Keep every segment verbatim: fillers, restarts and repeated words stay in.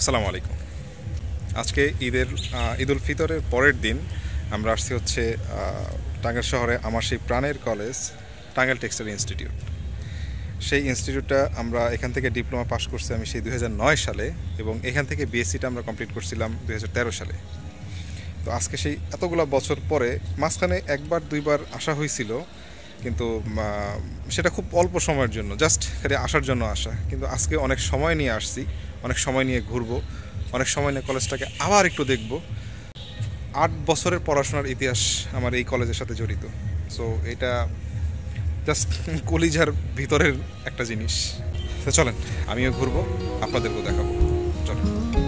আসসালামু আলাইকুম। আজকে ঈদের ঈদ উল ফিতরের পরের দিন আমরা আসছি হচ্ছে টাঙ্গাইল শহরে আমার সেই প্রাণের কলেজ টাঙ্গাইল টেক্সটাইল ইনস্টিটিউট। সেই ইনস্টিটিউটটা আমরা এখান থেকে ডিপ্লোমা পাস করছি আমি সেই দুই হাজার নয় সালে, এবং এখান থেকে বিএসসিটা আমরা কমপ্লিট করছিলাম দুই হাজার তেরো সালে। তো আজকে সেই এতগুলো বছর পরে মাঝখানে একবার দুইবার আসা হয়েছিল, কিন্তু সেটা খুব অল্প সময়ের জন্য, জাস্ট খালি আসার জন্য আসা। কিন্তু আজকে অনেক সময় নিয়ে আসছি, অনেক সময় নিয়ে ঘুরবো, অনেক সময় নিয়ে কলেজটাকে আবার একটু দেখব। আট বছরের পড়াশোনার ইতিহাস আমার এই কলেজের সাথে জড়িত। সো এটা জাস্ট কলিজার ভিতরের একটা জিনিস। তো চলেন আমিও ঘুরবো, আপনাদেরকেও দেখাবো। চলেন।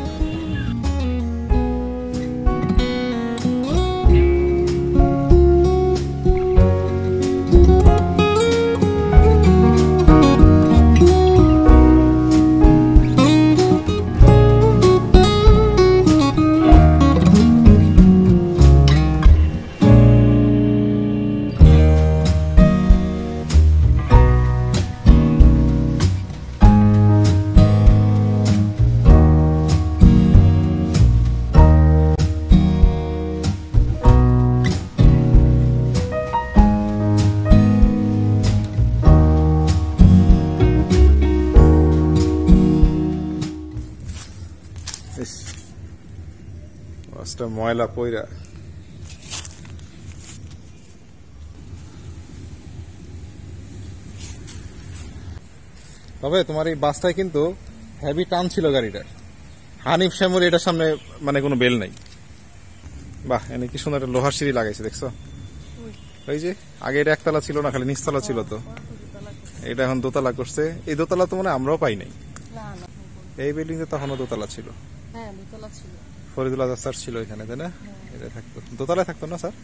ময়লা পয়রা তবে তোমার এই বাসটায় কিন্তু হেভি টান ছিল গাড়িটার। হানিফ শ্যামুর এটার সামনে মানে কোনো বেল নাই। বাহ, এনে কি সুন্দর একটা লোহার সিঁড়ি লাগাইছে, দেখছো? ওই যে আগে এটা একতলা ছিল না, খালি নিচতলা ছিল, তো এটা এখন দোতলা করছে। এই দোতলা তো মানে আমরাও পাই নাই। এই বিল্ডিং এ তখনও দোতলা ছিল। ফরিদুল আজাদ স্যার ছিল এখানে, তাই না? এটা থাকতো, দোতলায় থাকতো না স্যার?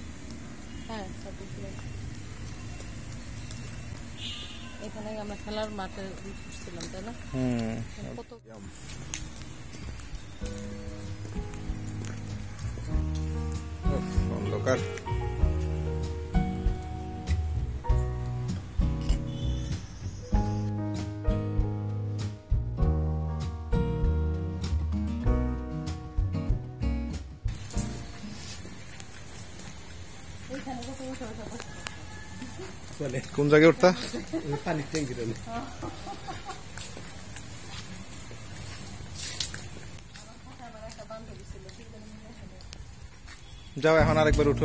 এখানে আমরা খেলার মাঠে ছিলাম, তাই না? হুম। অন্ধকার। কোন জায়গায় উঠতা? পানির ট্যাঙ্কি। যাও এখন আরেকবার উঠো।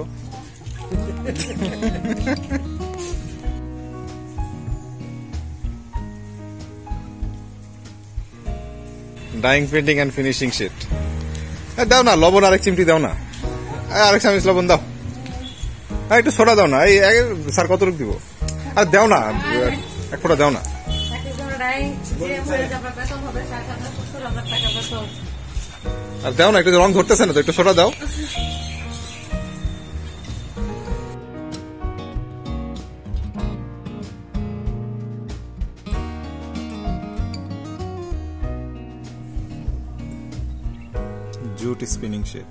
Dyeing painting and finishing sheet. দাও না লবণ, আরেক চিমটি দাও না, আরেক চামচ লবণ দাও, একটু সোডা দাও না। এই স্যার কতটুকু দিব? আর দাও না, এক ফোঁটা দাও না। আর দাও না, একটু রং ধরতেছে না তো, একটু সোডা দাও। Jute spinning shed.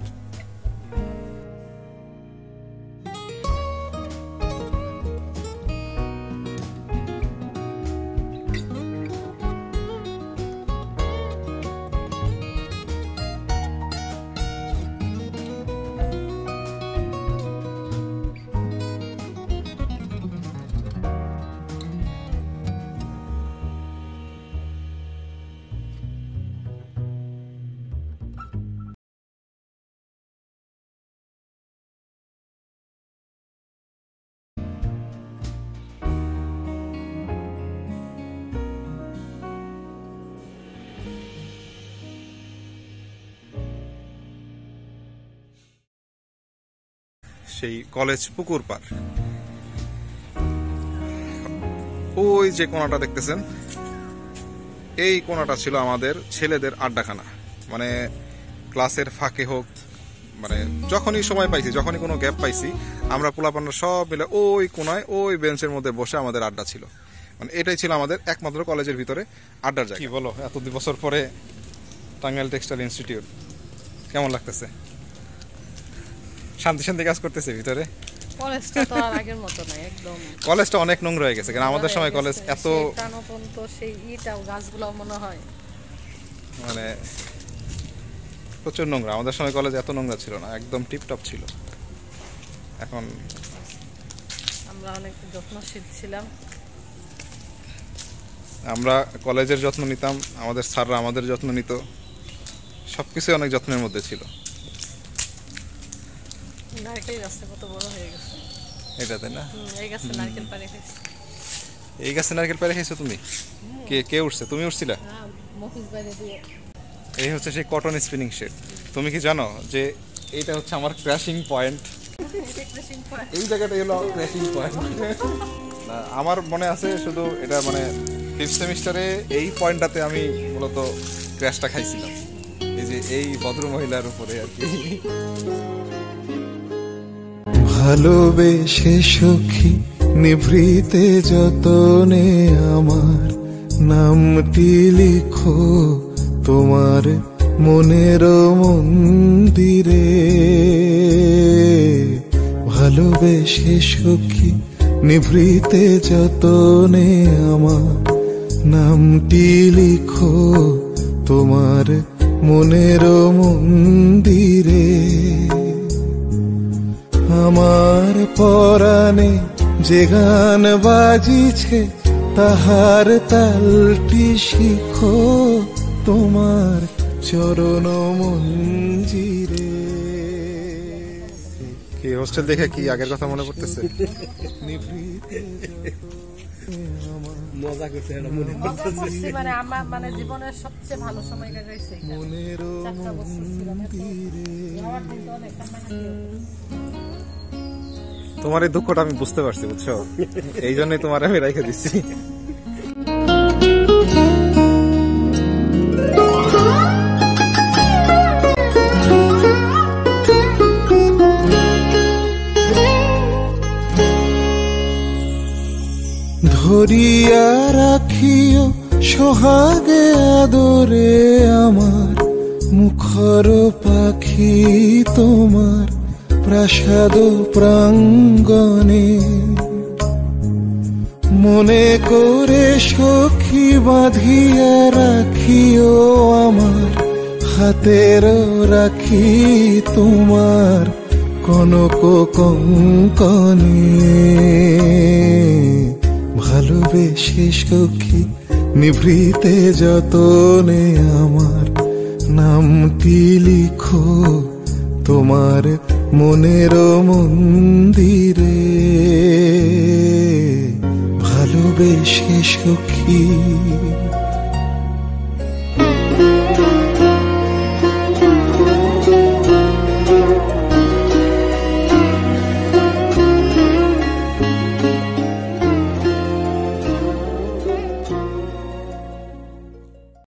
সেই কলেজ পুকুর পার, ওই যে কোণাটা দেখতেছেন, এই কোণাটা ছিল আমাদের ছেলেদের আড্ডাখানা। মানে ক্লাসের ফাঁকে হোক, মানে যখনই সময় পাইছি, যখনই কোনো গ্যাপ পাইছি, আমরা পোলাপান্না সব মিলে ওই কোণায় ওই বেঞ্চের মধ্যে বসে আমাদের আড্ডা ছিল। মানে এটাই ছিল আমাদের একমাত্র কলেজের ভিতরে আড্ডার জায়গা। কি বলো, এত দুই বছর পরে টাঙ্গাইল টেক্সটাইল ইনস্টিটিউট কেমন লাগতেছে? শান্তি শান্তি কাজ করতেছে ভিতরে? কলেজটা তো আর আগের মতো না, একদম কলেজটা অনেক নোংরা হয়ে গেছে। কারণ আমাদের সময় কলেজ এত প্রাণবন্ত, সেই ইটাও গাছগুলো মনে হয় মানে প্রচুর নোংরা। আমাদের সময় কলেজ এত নোংরা ছিল না, একদম টিপটপ ছিল। এখন আমরা অনেক যত্নশীল ছিলাম। আমরা কলেজের যত্ন নিতাম, আমাদের স্যাররা আমাদের যত্ন নিত, সব কিছুই অনেক যত্নের মধ্যে ছিল। নারকেল গাছটা কত বড় হয়ে গেছে এটাতে না? এই গাছে নারকেল পাড়ে খাইছি। এই গাছে নারকেল পাড়ে খাইছো তুমি? কে কে উঠছে? তুমি উঠছিলা? হ্যাঁ, মফিজ বাইরে দিয়ে। এই হচ্ছে সেই কটন স্পিনিং শেড। তুমি কি জানো যে এইটা হচ্ছে আমার ক্র্যাশিং পয়েন্ট? এই জায়গাটাই হলো ক্র্যাশিং পয়েন্ট। না, আমার মনে আছে শুধু এটা মানে ফিফথ সেমিস্টারে এই পয়েন্টটাতে আমি মূলত ক্র্যাশটা খাইছিলাম, এই যে এই ভদ্র মহিলার উপরে আর কি। ভালোবেসে সখী নিভৃতে যতনে আমার নামটি লিখো তোমার মনের মন্দিরে। ভালোবেসে সখী নিভৃতে যতনে আমার নামটি লিখো তোমার মনের মন্দিরে। আমার পরাণে যে গান বাজিছে তাহার তালটি শিখো তোমার চরণ মঞ্জিরে। কি হোস্টেল দেখে কি আগের কথা মনে পড়তেছে? মজা করছে, মনে করতেছি। মানে আমার মানে জীবনের সবচেয়ে ভালো সময় কাটাইছে মনের তোমার এই দুঃখটা আমি বুঝতে পারছি, বুঝছো? এই জন্যই তোমার আমি রেখে দিচ্ছি। ধরিয়া রাখিও সোহাগে আদরে আমার মুখর পাখি তোমার প্রাসাদ প্রাঙ্গণে। মনে করে সখী বাঁধিয়া রাখিও আমার হাতের রাখি তোমার কনক কঙ্কণে। ভালোবেসে সখী নিভৃতে যতনে আমার নামটি লিখো তোমার মনের মন্দিরে। ভালোবেসে সখী